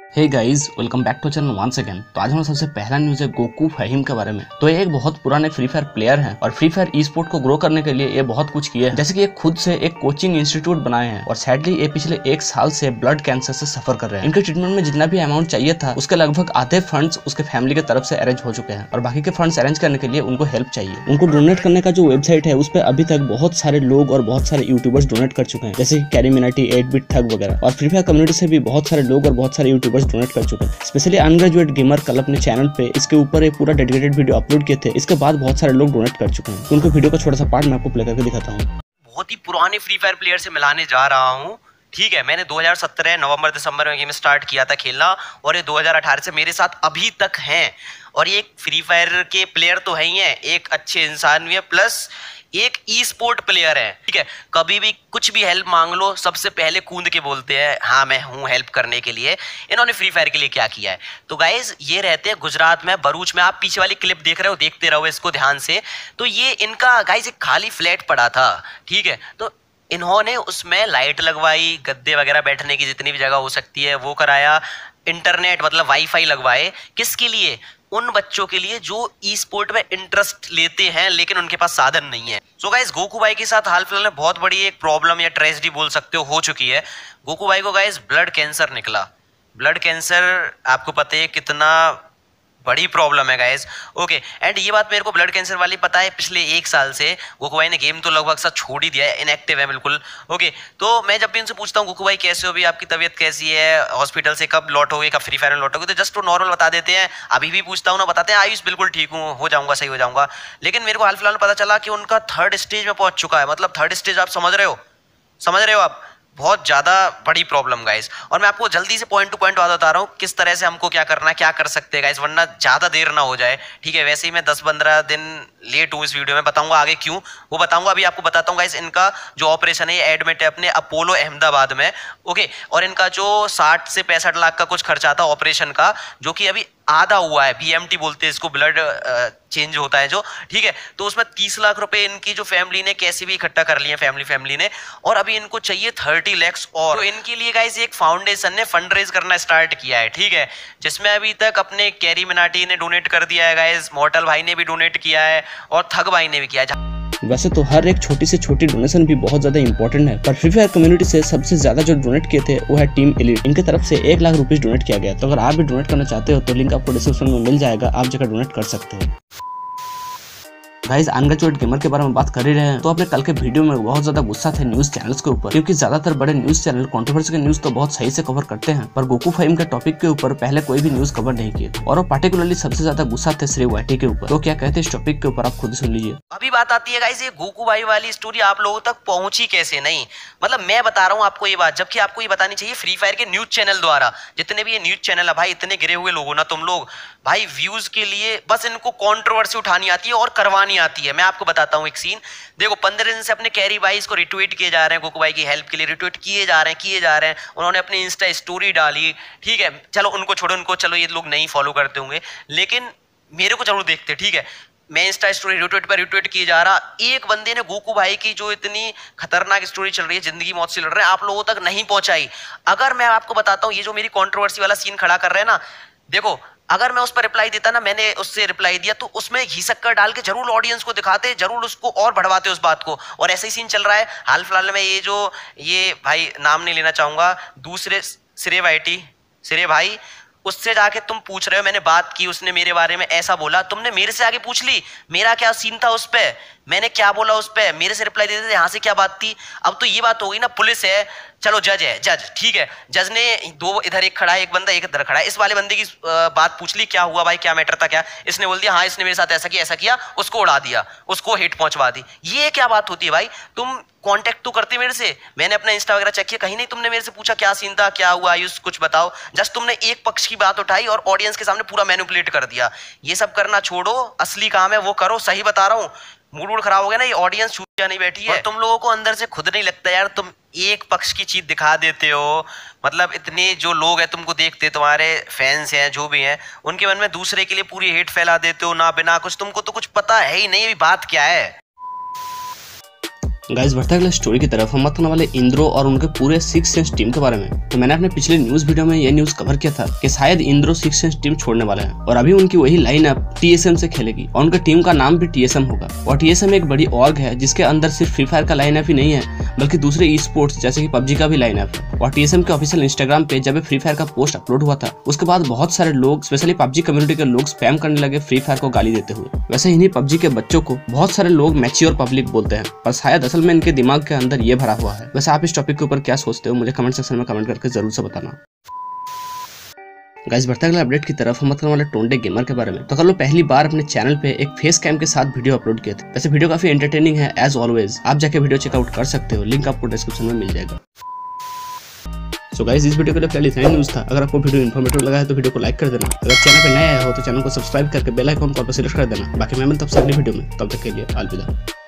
Hey guys, welcome back to channel once again. तो आज हमारा सबसे पहला न्यूज है गोकू फहीम के बारे में। तो ये एक बहुत पुराने फ्री फायर प्लेयर हैं और फ्री फायर ई स्पोर्ट को ग्रो करने के लिए ये बहुत कुछ किए हैं। जैसे कि ये खुद से एक कोचिंग इंस्टीट्यूट बनाए हैं और सैडली ये पिछले 1 साल से ब्लड कैंसर से सफर कर रहे हैं। इनके ट्रीटमेंट में जितना भी अमाउंट चाहिए था उसके लगभग आधे फंड्स उसके फैमिली की तरफ से अरेंज हो चुके हैं और बाकी के फंड्स अरेंज करने के लिए उनको हेल्प चाहिए। उनको डोनेट करने का जो वेबसाइट है उस पर अभी तक बहुत सारे लोग और बहुत सारे यूट्यूबर्स डोनेट कर चुके हैं, जैसे कि कैरी मिनाटी, 8-बिट थग वगैरह। और फ्री फायर कम्युनिटी से भी बहुत सारे लोग और बहुत सारे यूट्यूबर्स डोनेट कर चुके हैं। स्पेशली अनग्रेजुएट गेमर कल अपने चैनल पे इसके ऊपर एक पूरा डेडिकेटेड वीडियो अपलोड किए थे। इसके बाद बहुत सारे लोग डोनेट कर चुके हैं। तो उनके वीडियो का छोटा सा पार्ट मैं आपको प्ले करके दिखाता हूँ। बहुत ही पुराने फ्री फायर प्लेयर से मिलाने जा रहा हूँ। ठीक है, मैंने 2017 नवंबर दिसंबर में गेम स्टार्ट किया था खेलना और ये 2018 से मेरे साथ अभी तक हैं। और ये एक फ्री फायर के प्लेयर तो है ही है, एक अच्छे इंसान भी है, प्लस एक ई स्पोर्ट प्लेयर है। ठीक है, कभी भी कुछ भी हेल्प मांग लो सबसे पहले कूद के बोलते हैं हाँ मैं हूँ हेल्प करने के लिए। इन्होंने फ्री फायर के लिए क्या किया है, तो गाइज ये रहते हैं गुजरात में, भरूच में। आप पीछे वाली क्लिप देख रहे हो, देखते रहो इसको ध्यान से। तो ये इनका गाइज एक खाली फ्लैट पड़ा था। ठीक है, तो इन्होंने उसमें लाइट लगवाई, गद्दे वगैरह बैठने की जितनी भी जगह हो सकती है वो कराया, इंटरनेट मतलब वाईफाई लगवाए। किसके लिए? उन बच्चों के लिए जो ई स्पोर्ट में इंटरेस्ट लेते हैं लेकिन उनके पास साधन नहीं है। सो गाइस, गोकू भाई के साथ हाल फिलहाल में बहुत बड़ी एक प्रॉब्लम या ट्रेजेडी बोल सकते हो चुकी है। गोकू भाई को गाइस ब्लड कैंसर निकला। ब्लड कैंसर आपको पता है कितना बड़ी प्रॉब्लम है गाइस। ओके, एंड ये बात मेरे को ब्लड कैंसर वाली पता है पिछले 1 साल से। गोकू भाई ने गेम तो लगभग सब छोड़ ही दिया है, इनएक्टिव है बिल्कुल। ओके, तो मैं जब भी उनसे पूछता हूँ गोकू भाई कैसे हो, भी आपकी तबीयत कैसी है, हॉस्पिटल से कब लौटोगे, कब फ्री फायर में लौटोगे, तो जस्ट वो नॉर्मल बता देते हैं। अभी भी पूछता हूँ ना, बताते हैं आयुष बिल्कुल ठीक हूँ, हो जाऊंगा, सही हो जाऊंगा। लेकिन मेरे को हाल फिलहाल में पता चला कि उनका 3rd स्टेज में पहुंच चुका है। मतलब 3rd स्टेज आप समझ रहे हो आप, बहुत ज़्यादा बड़ी प्रॉब्लम गाइस। और मैं आपको जल्दी से पॉइंट टू पॉइंट बता रहा हूँ किस तरह से हमको क्या करना है, क्या कर सकते हैं गाइस, वरना ज़्यादा देर ना हो जाए। ठीक है, वैसे ही मैं 10-15 दिन लेट हूँ इस वीडियो में, बताऊंगा आगे क्यों, वो बताऊंगा। अभी आपको बताता हूँ गाइस, इनका जो ऑपरेशन है ये एडमिट है अपने अपोलो अहमदाबाद में। ओके, और इनका जो 60 से 65 लाख का कुछ खर्चा था ऑपरेशन का, जो कि अभी आधा हुआ है। BMT बोलते हैं इसको, ब्लड चेंज होता है जो। ठीक है, तो उसमें 30 लाख रुपए इनकी जो फैमिली ने कैसे भी इकट्ठा कर लिए, फैमिली ने, और अभी इनको चाहिए 30 लाख। और तो इनके लिए गाइस एक फाउंडेशन ने फंड रेज करना स्टार्ट किया है। ठीक है, जिसमें अभी तक अपने कैरी मिनाटी ने डोनेट कर दिया है गाइस, मॉर्टल भाई ने भी डोनेट किया है और थग भाई ने भी किया है। वैसे तो हर एक छोटी से छोटी डोनेशन भी बहुत ज्यादा इंपॉर्टेंट है, पर फ्री फायर कम्युनिटी से सबसे ज्यादा जो डोनेट किए थे वो है टीम एलीट। इनकी तरफ से 1 लाख रुपीज डोनेट किया गया। तो अगर आप भी डोनेट करना चाहते हो तो लिंक आपको डिस्क्रिप्शन में मिल जाएगा, आप जाकर डोनेट कर सकते हो। गाइस, अनग्रेजुएट गेमर के बारे में बात कर ही रहे हैं तो अपने कल के वीडियो में बहुत ज्यादा गुस्सा थे न्यूज चैनल्स के ऊपर, क्योंकि ज्यादातर बड़े न्यूज चैनल कंट्रोवर्सी के न्यूज तो बहुत सही से कवर करते हैं, पर गोकू फहीम के टॉपिक के ऊपर पहले कोई भी न्यूज कवर नहीं किए। और वो पार्टिकुलरली सबसे ज्यादा गुस्सा थे श्री वाईटी के ऊपर। तो क्या कहते हैं इस टॉपिक के ऊपर आप खुद सुन लीजिए। अभी बात आती है गाइस, ये गोकू भाई वाली स्टोरी आप लोगों तक पहुंची कैसे नहीं, मतलब मैं बता रहा हूँ आपको ये बात, जबकि आपको ये बतानी चाहिए फ्री फायर के न्यूज चैनल द्वारा। जितने भी ये न्यूज चैनल है भाई, इतने गिरे हुए लोगों ना तुम लोग भाई, व्यूज के लिए बस इनको कंट्रोवर्सी उठानी आती है और करवानी आती है। मैं आपको बताता हूँ एक सीन, देखो 15 दिन से अपने कैरी भाई इसको रिट्वीट किए जा रहे हैं, गोकू भाई की हेल्प के लिए रिट्वीट किए जा रहे हैं। उन्होंने अपनी इंस्टा स्टोरी डाली। ठीक है, चलो उनको छोड़ो, उनको चलो ये लोग नहीं फॉलो करते होंगे, लेकिन मेरे को जरूर देखते। ठीक है, मैं इंस्टा स्टोरी रिट्वीट किए जा रहा, एक बंदे ने गोकू भाई की जो इतनी खतरनाक स्टोरी चल रही है, जिंदगी मौत से लड़ रहे हैं, आप लोगों तक नहीं पहुंचाई। अगर मैं आपको बताता हूँ ये जो मेरी कंट्रोवर्सी वाला सीन खड़ा कर रहे हैं ना, देखो अगर मैं उस पर रिप्लाई देता ना, मैंने उससे रिप्लाई दिया, तो उसमें घी शक्कर डाल के जरूर ऑडियंस को दिखाते, जरूर उसको और बढ़वाते उस बात को। और ऐसा ही सीन चल रहा है हाल फिलहाल में। ये भाई नाम नहीं लेना चाहूंगा, दूसरे सिरे भाई, उससे जाके तुम पूछ रहे हो, मैंने बात की, उसने मेरे बारे में ऐसा बोला, तुमने मेरे से आगे पूछ ली मेरा क्या सीन था उस पे, मैंने क्या बोला उस पे, मेरे से रिप्लाई देते थे, यहाँ से क्या बात थी। अब तो ये बात हो गई ना, पुलिस है, चलो जज है, जज ठीक है, जज ने 2 इधर एक खड़ा है, एक बंदा एक इधर खड़ा है, इस वाले बंदे की बात पूछ ली, क्या हुआ भाई, क्या मैटर था क्या, इसने बोल दिया हाँ इसने मेरे साथ ऐसा किया, उसको उड़ा दिया, उसको हिट पहुंचवा दी। ये क्या बात होती है भाई, तुम कांटेक्ट तो करते मेरे से, मैंने अपना इंस्टा वगैरह चेक किया, कहीं नहीं तुमने मेरे से पूछा क्या सीन था, क्या हुआ आयुष कुछ बताओ। जस्ट तुमने एक पक्ष की बात उठाई और ऑडियंस के सामने पूरा मैनिपुलेट कर दिया। ये सब करना छोड़ो, असली काम है वो करो। सही बता रहा हूँ, मूड खराब हो गया ना, ये ऑडियंस छूट नहीं बैठी है। और तुम लोगों को अंदर से खुद नहीं लगता यार, तुम एक पक्ष की चीज दिखा देते हो। मतलब इतने जो लोग हैं तुमको देखते, तुम्हारे फैंस हैं जो भी हैं, उनके मन में दूसरे के लिए पूरी हेट फैला देते हो ना बिना कुछ, तुमको तो कुछ पता है ही नहीं, अभी बात क्या है। गाइस, बढ़ते अगले स्टोरी की तरफ हम बात करने वाले इंद्रो और उनके पूरे 6 सेंस टीम के बारे में। तो मैंने अपने पिछले न्यूज वीडियो में ये न्यूज कवर किया था कि शायद इंद्रो 6 सेंस टीम छोड़ने वाला है और अभी उनकी वही लाइनअप TSM से खेलेगी और उनका टीम का नाम भी TSM होगा। और TSM एक बड़ी ऑर्ग है जिसके अंदर सिर्फ फ्री फायर का लाइनअप ही नहीं है बल्कि दूसरे ई स्पोर्ट्स जैसे कि PUBG का भी लाइनअप है। और TSM के ऑफिशियल इंस्टाग्राम पे जब फ्री फायर का पोस्ट अपलोड हुआ था उसके बाद बहुत सारे लोग स्पेशली PUBG कम्युनिटी के लोग स्पैम करने लगे फ्री फायर को गाली देते हुए। वैसे इन्हीं PUBG के बच्चों को बहुत सारे लोग मैच्योर पब्लिक बोलते हैं पर शायद असल में इनके दिमाग के अंदर ये भरा हुआ है। वैसे आप इस टॉपिक के ऊपर क्या सोचते हो मुझे कमेंट सेक्शन में कमेंट करके जरूर से बताना। गाइस बढ़ते अगले अपडेट की तरफ हम बात करने वाले टोंडे गेमर के बारे में। तो कल वो पहली बार अपने चैनल पे एक फेस कैम के साथ वीडियो अपलोड किए थे। वैसे वीडियो काफी एंटरटेनिंग है एज ऑलवेज, आप जाके वीडियो चेकआउट कर सकते हो, लिंक आपको डिस्क्रिप्शन में मिल जाएगा। सो गाइस इस वीडियो के लिए पहले इतना ही न्यूज़ था। अगर आपको वीडियो इन्फॉर्मेटिव लगा है तो वीडियो को लाइक कर देना, अगर चैनल पे नया आया हो तो चैनल को सब्सक्राइब करके बेल आइकन को प्रेस कर देना। बाकी मैं तब से अगली वीडियो में, तब तक के लिए अलविदा।